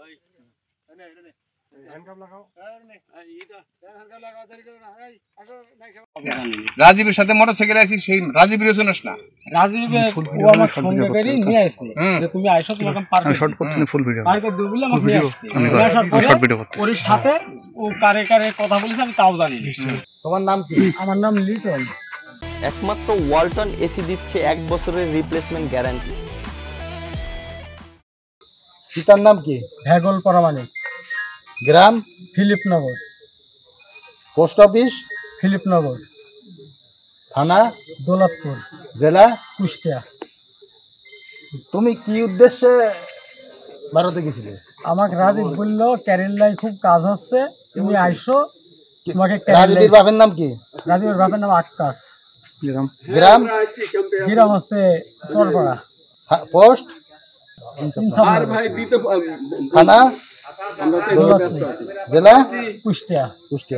রাজীবের সাথে মোটরসাইকেল আছি, সেই রাজীবের শুনিস না? রাজীবের ও আমার সঙ্গে করে নিয়ে আসছে যে তুমি আইসো, তোমাকে পার্কে শর্ট করতে ফুল ভিডিও পার্কে দেব বলে আমাকে নিয়ে আসছে। শর্ট ভিডিও করতে ওর সাথে ও কারে কারে কথা বলেছে আমি তাও জানি না। তোমার নাম কি? আমার নাম লিটন। একমাত্র ওয়ালটন এসি দিচ্ছে 1 বছরের রিপ্লেসমেন্ট গ্যারান্টি। পিতার নাম কি? ভেগল পরামানিক। গ্রাম? ফিলিপনগর। Post office? ফিলিপনগর। থানা? দৌলতপুর। জেলা? কুষ্টিয়া। তুমি কি উদ্দেশ্যে ভারতে গেছিলে? আমাকে রাজীব বললো ক্যারেলাই খুব কাজ হচ্ছে, তুমি আইসো, তোমাকে রাজীবের বাপের নাম কি? রাজীবের বাপের নাম আক্কাস। গ্রাম? গ্রাম হচ্ছে চরপাড়া। পোস্ট? থানা? জেলা? কুষ্টিয়া। কুষ্টিয়া।